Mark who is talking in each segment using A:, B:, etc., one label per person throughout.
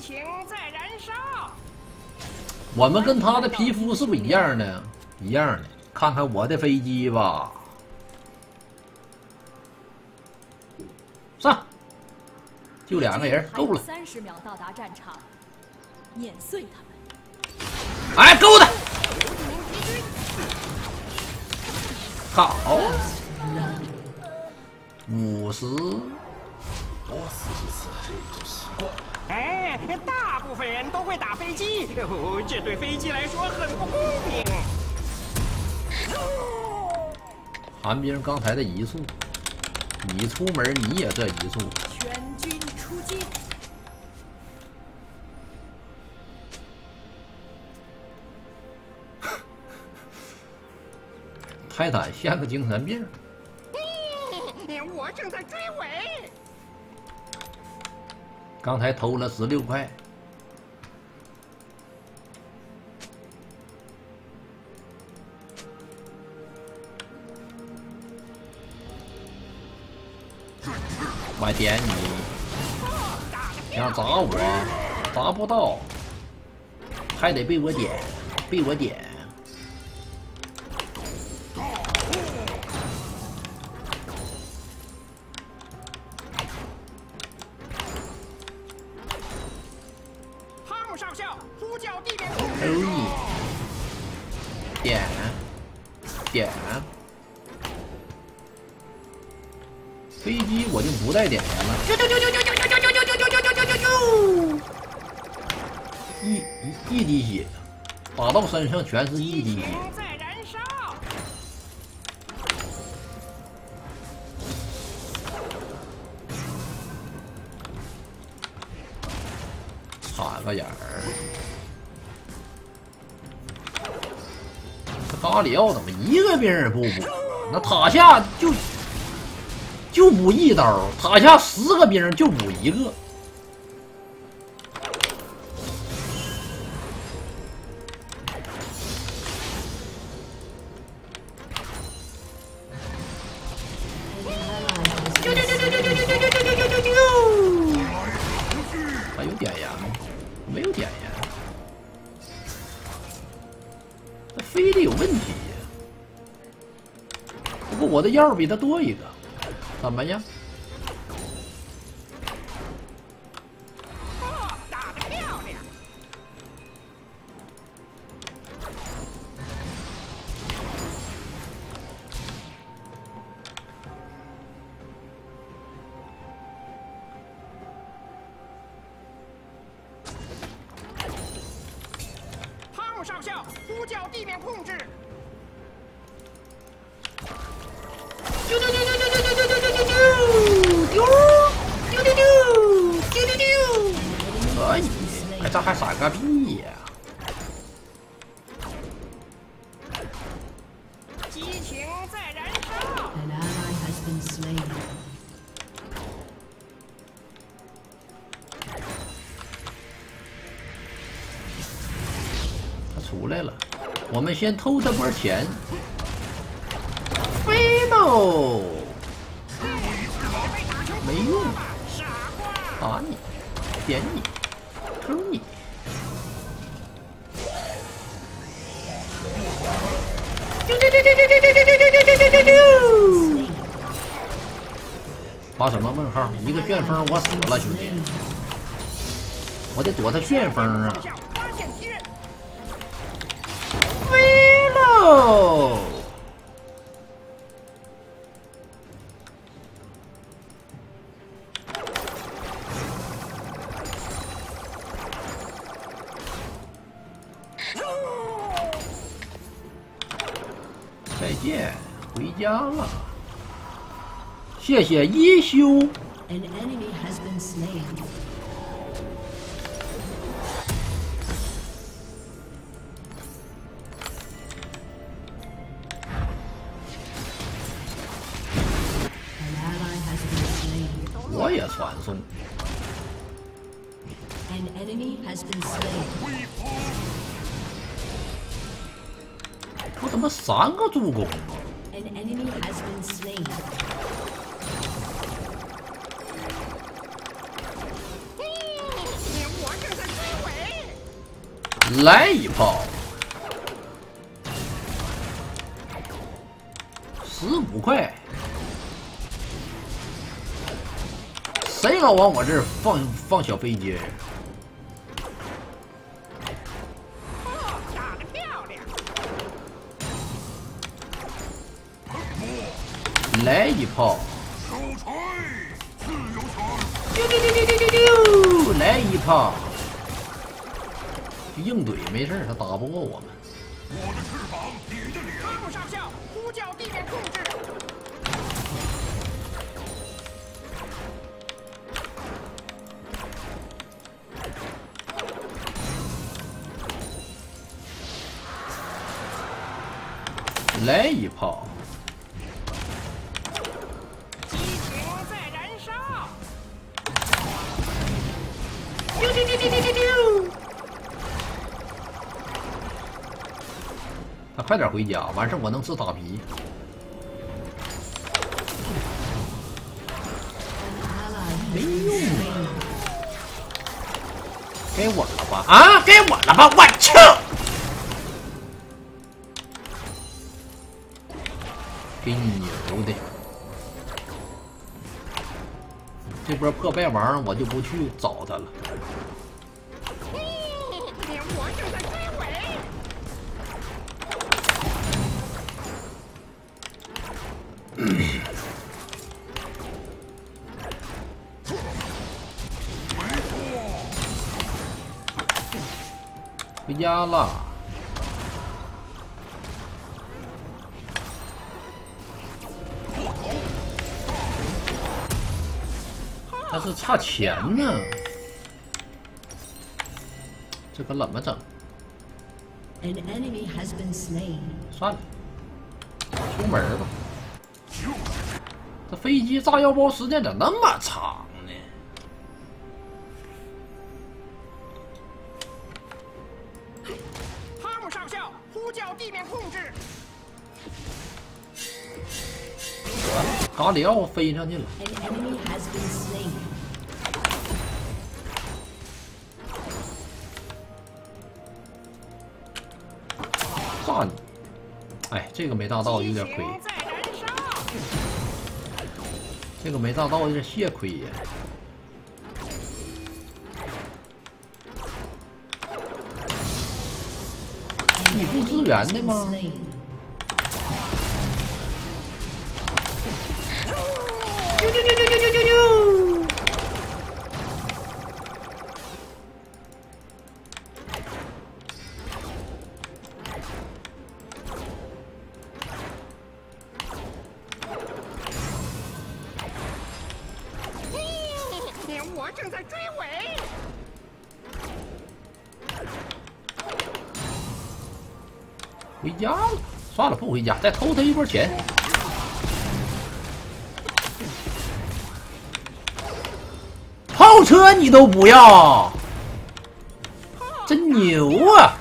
A: 情在燃烧。
B: 我们跟他的皮肤是不是一样的？一样的。看看我的飞机吧。上，就2个人够了。
C: 30秒到达战场，碾碎他们。
B: 哎，够的。好，50。
A: 哎，大部分人都会打飞机，这对飞机来说很不公平。
B: 寒冰刚才的移速，你出门你也这移速。
C: 全军出击！
B: 泰坦像个精神病。
A: 我正在追尾。
B: 刚才偷了16块。我点你，想砸我，砸不到，还得被我点，被我点。点，飞机我就不带点燃了。一滴血，打到身上全是一滴血。3个眼儿。卡里奥怎么一个兵也不补？那塔下就补1刀，塔下10个兵就补1个。还有点燃吗？没有点燃。这飞的有问题呀！不过我的药比他多1个，怎么样？
A: 打得漂亮！汤姆上校呼叫地面控制。
B: 可以，哎，这还闪个屁呀！
A: 激情在燃烧。
B: 他出来了，我们先偷他波钱。飞喽！没用，打你，点你，偷你。发什么问号？一个旋风，我死了，兄弟！我得躲他旋风啊！飞喽！再见，回家了。谢谢一休。
D: An enemy has been slain.
B: 我也传送。
D: An enemy has been slain.
B: 我怎么3个助攻啊？
D: An enemy has been slain.
A: 我正在
B: 来一炮，15块。谁老往我这儿放小飞机？
A: 打得漂亮！
B: 来一炮！来一炮！就硬怼没事，他打不过我们。
A: 汤姆上校，呼叫地面控制。
B: 来一炮！
A: 激情在燃烧。
B: 他快点回家，完事我能吃打皮。没用，该我了吧？啊，该我了吧？我去！给牛的！这波破败王我就不去找他了。
A: 我正在追尾。
B: 回家了。但是差钱呢，这可怎么整？
D: An enemy has been slain.
B: 算了，出门吧。这飞机炸药包时间咋那么长呢？
A: 汤姆上校，呼叫地面控制。
B: 嘎里奥飞上去了。
D: An enemy has been slain.
B: 炸你！哎，这个没炸到有点亏，
A: 激情在燃烧。
B: 这个没炸到有点血亏呀。你不支援的吗？
D: Slain.
A: 我正在追尾。
B: 回家了，算了，不回家，再偷他一波钱。炮车你都不要，真牛啊！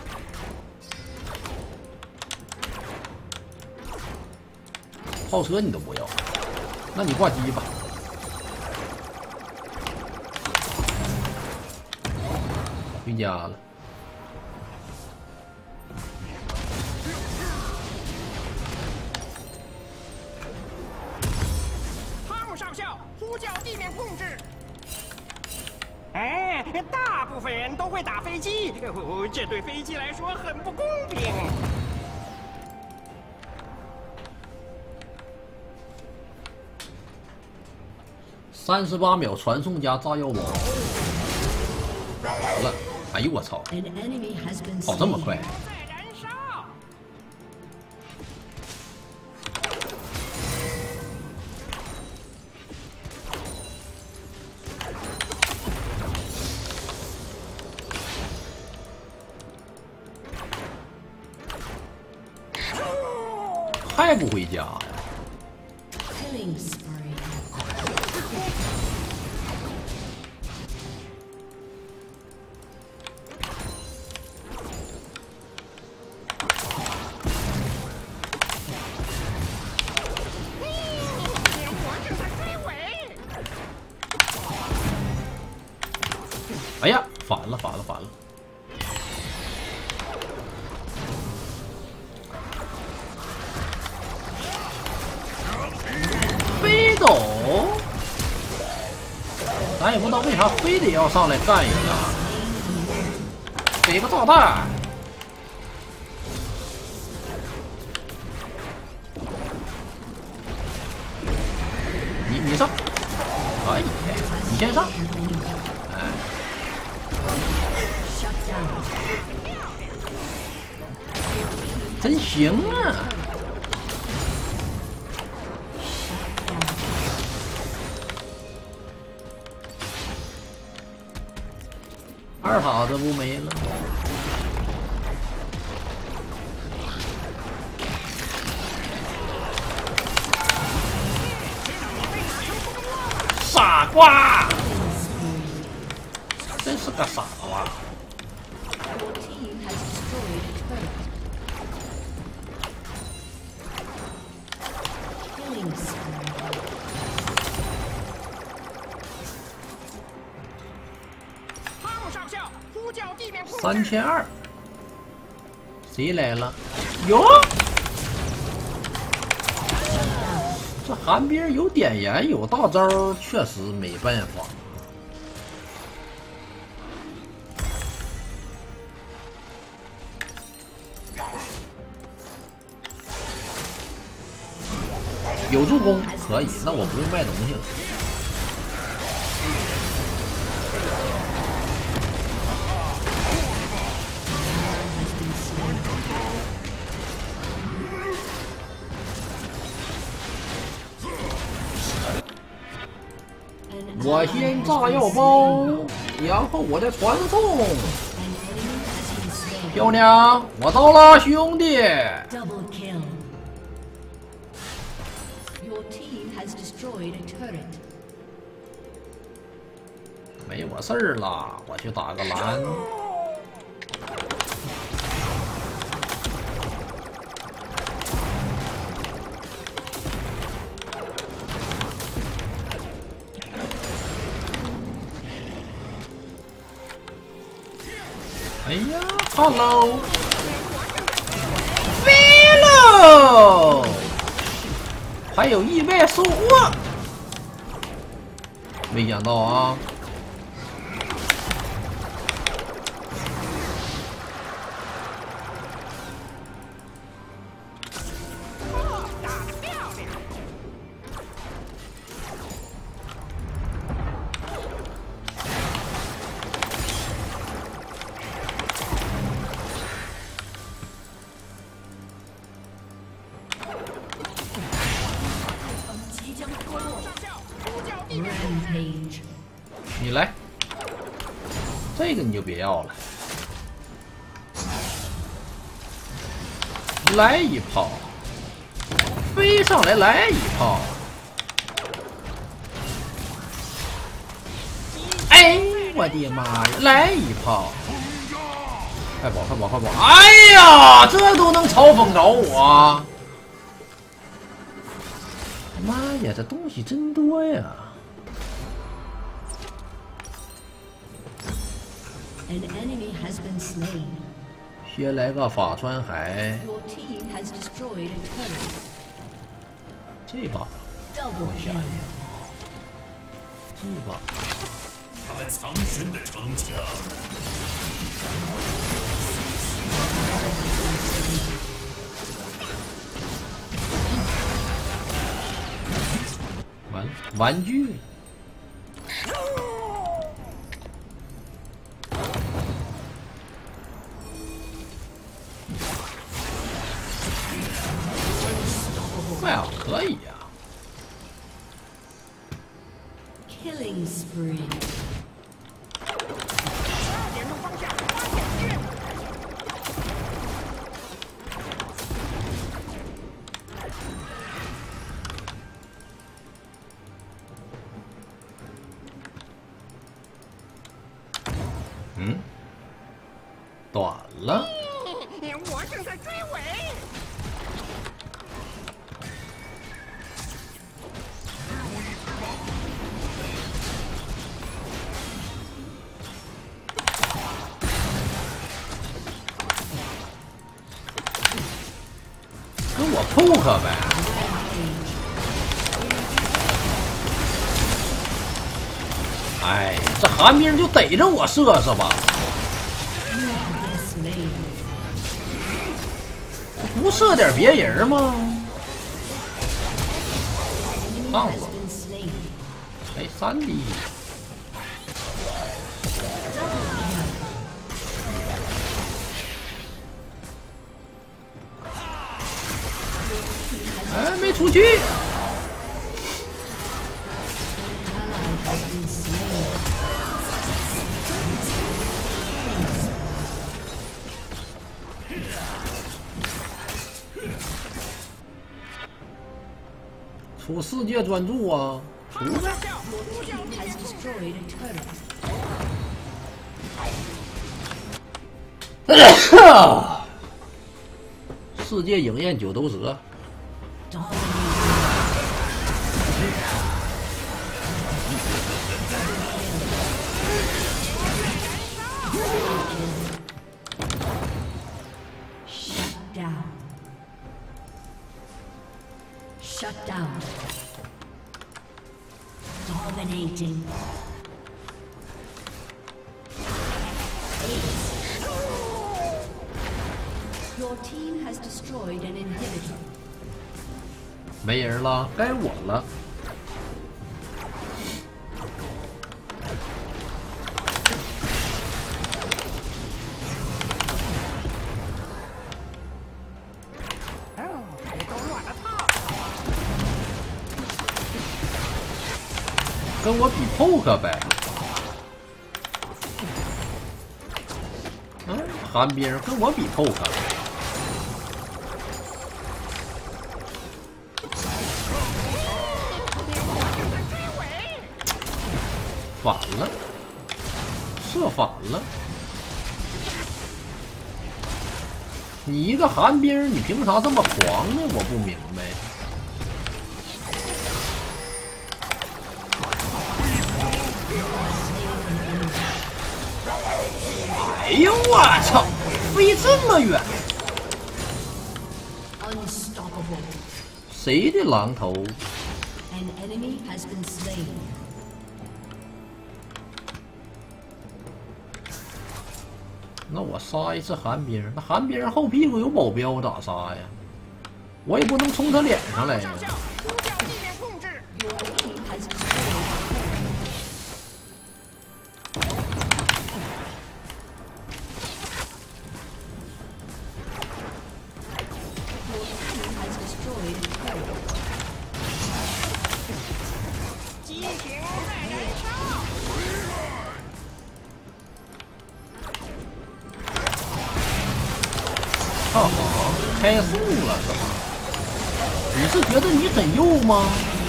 B: 炮车你都不要，那你挂机吧。回家了。
A: 上校，呼叫地面控制。哎，大部分人都会打飞机，这对飞机来说很不公平。
B: 38秒传送加炸药包，好了！哎呦我操！
D: An enemy has been
B: 跑这么
D: slain.
B: 快！
A: 在燃烧。
B: 还不回家？
D: Killing spree.
A: 我正在追尾。
B: 哎呀，反了！ 没走，咱也不知道为啥非得要上来干一下，给个炸弹。你上，可以，你先上。哎，真行啊！二塔这不没了。傻瓜，真是个傻瓜。3200，谁来了？哟，这寒冰有点燃，有大招，确实没办法。有助攻可以，那我不用卖东西了。我先炸药包，然后我再传送。漂亮，我到了，兄弟。
D: Double kill. Your team has destroyed a turret.
B: 没我事儿了，我去打个蓝。哎呀 ，Hello， 飞喽！还有意外收获，没想到啊！你来，这个你就别要了，来一炮，飞上来来一炮，哎，我的妈呀，来一炮，快跑快跑快跑！哎呀，这都能嘲讽着我！妈呀，这东西真多呀！
D: An enemy has been slain.
B: 先来个法川海，
D: Your team has destroyed a turret.
B: 这把
D: Double
B: 我想
D: kill.
B: 这把
E: 他藏身的城墙。
B: 完了，玩具。 哎呀，可以呀、
D: Killing spree.
B: 嗯，短了。
A: 我正在追尾。
B: 跟我poke呗！ 哎，这寒冰就逮着我射是吧？不射点别人吗？上了，才3滴。哎，没出去。出世界专注啊！出呗。世界影焰九头蛇。
D: Shut down. Dominating. Your team has destroyed an inhibitor.
B: 没人了，该我了。跟我比 poke 呗。寒冰跟我比 poke。反了，射反了。你一个寒冰，你凭啥这么狂呢？我不明白。哎呦我操！飞这么远，谁的狼头？
D: An enemy has been slain.
B: 那我杀一次寒冰，那寒冰后屁股有保镖咋杀呀？我也不能冲他脸上来呀。 哈哈，开速了是吧？你是觉得你很幼吗？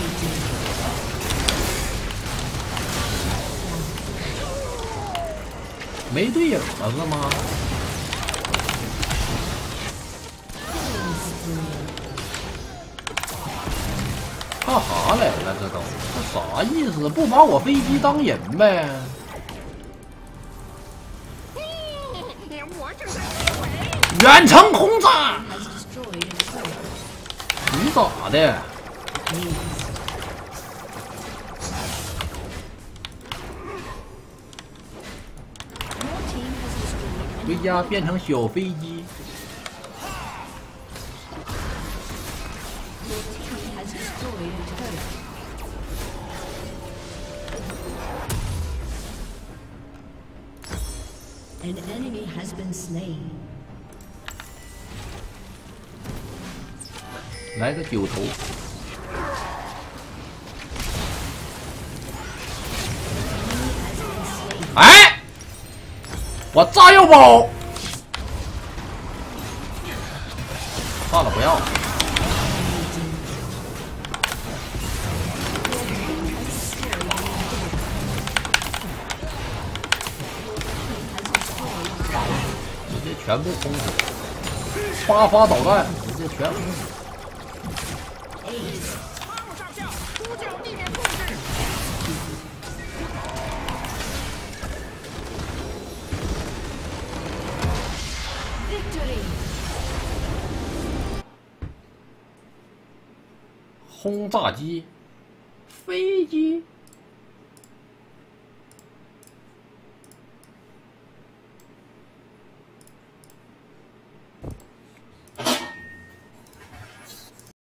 B: 没队友了是吗？干哈来了？这都这啥意思？不把我飞机当人呗？ 远程轰炸！你咋的？回家变成小飞机。
D: An enemy has been slain.
B: 来个9头，哎，我炸药包，算了，不要了。直接全部轰死，8发导弹，直接全轰死。 轰炸机，飞机。